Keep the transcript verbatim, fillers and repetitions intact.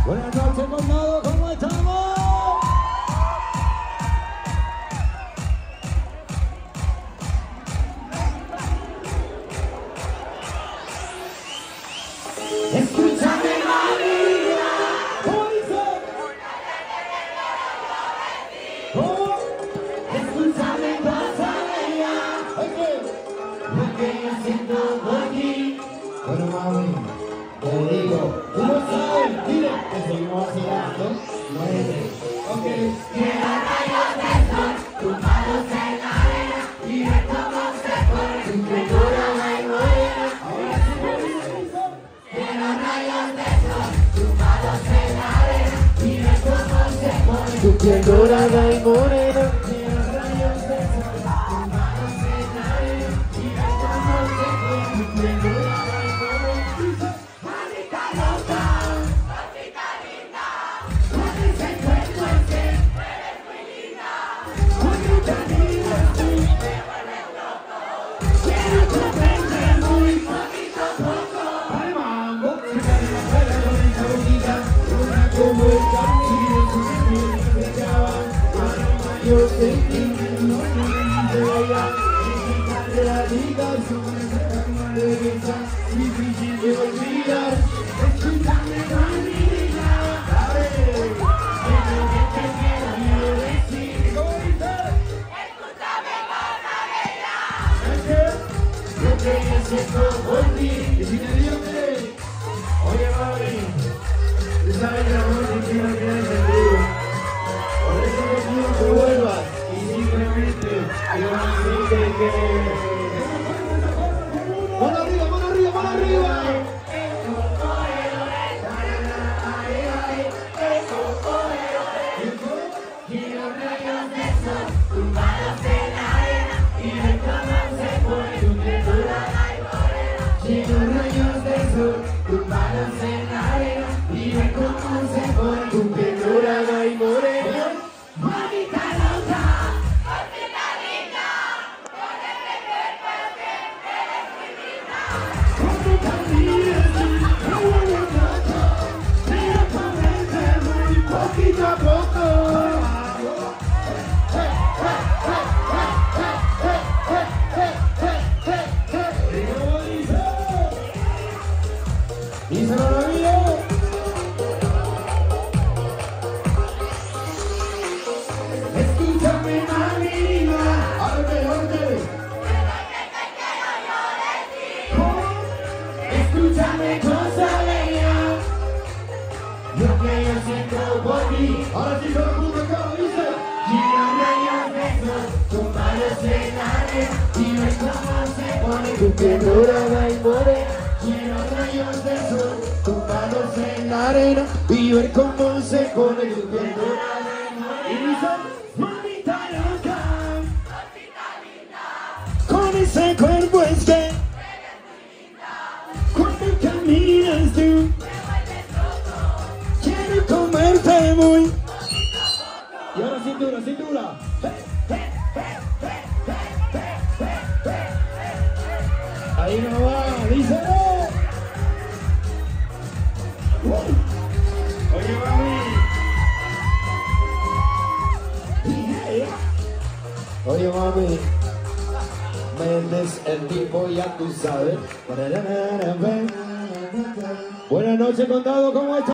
Buenas noches, Condado, ¿cómo estamos? Escúchame, María. ¿Cómo dice? ¿Cómo? Escúchame, Pasadena. Lo que yo siento por ti. Bueno, mami, te digo, tú lo sabes, dile que seguimos vacilando. No es de, ok. Quiero rayos de sol, tumbados en la arena, y ver cómo se pone tu figura la morena. Ahora sí, ¿cómo dice? Quiero rayos de sol, tumbados en la arena, y ver cómo se pone tu piel dorada y morena. Quiero rayos de sol, tumbados en la arena, y ver cómo se pone tu piel dorada y morena. Mamita loca, mamita linda, con ese cuerpo es que eres muy linda. Mamita linda, tú me vuelves loco. Quiero comerte muy poquito a poco. Al mambo, se cae la cara con esa boquita, una como el camino, sus pies se acaban. Aroma yo sé que no me de ella, y quitarle la vida, su alma de besa, difícil de olvidar. Escúchame, mamita, ¿Sabes? es lo que te quiero yo decir. ¿Cómo dice? Escúchame, Pasadena, ¿Es que? lo que yo siento por ti. Y si te digo que, oye mami, tú sabes que el amor te quiero que es contigo. Por eso te pido que vuelvas y simplemente quiero decirte que... ¡Mano arriba, mano arriba, mano arriba! Quiero rayos de sol, tumbados en la arena, y ver cómo se pone tu piel dorada y morena. Quiero rayos de sol, tumbados en la arena, y ver cómo se pone tu piel dorada y morena. Mamita loca, mamita linda, con ese cuerpo es que eres muy linda. Cuando caminas tú me vuelves loco, quiero comerte muy poquito a poco. ¿Cómo dice? ¡Díselo a la vida! Escúchame, mamita, ¡Arte, arte! escúchame, cosa bella, lo que yo siento por ti. Ahora sí se lo junto acá, dice. Quiero rayos de sol, tumbados en la arena, y ver cómo se pone tu piel dorada y morena. Quiero rayos de sol, tumbados en la arena, y ver cómo se pone tu piel dorada y morena. Y dice, Mamita loca, mamita linda, con ese cuerpo es que eres muy linda. Cuando caminas tú me vuelves loco. Quiero comerte muy y ahora cintura, cintura. Ahí no va, dice. Oye, mami. Oye, mami. Méndez, el tipo, ya tú sabes. Buenas noches, Condado, ¿cómo estás?